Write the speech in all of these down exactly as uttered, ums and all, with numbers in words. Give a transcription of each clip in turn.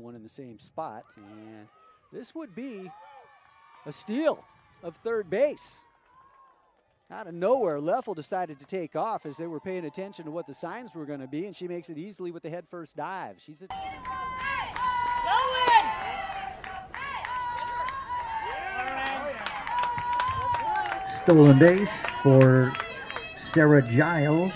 one in the same spot, and this would be a steal of third base. Out of nowhere, Leffel decided to take off as they were paying attention to what the signs were going to be, and she makes it easily with the head first dive. She's a stolen base for Sarah Giles.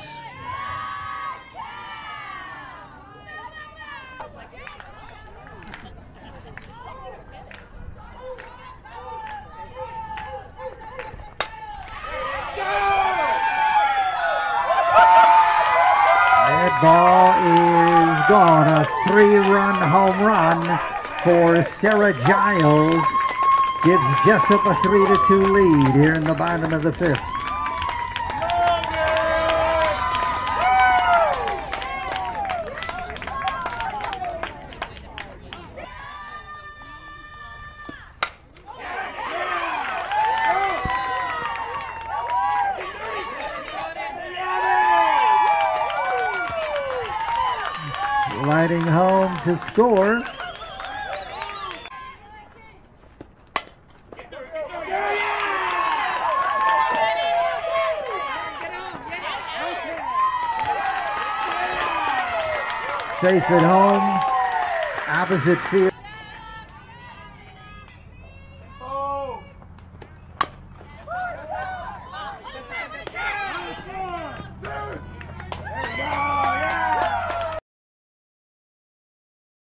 That ball is gone. A three-run home run for Sarah Giles gives Jessup a three to two lead here in the bottom of the fifth. Sliding home to score. Safe at home, opposite field.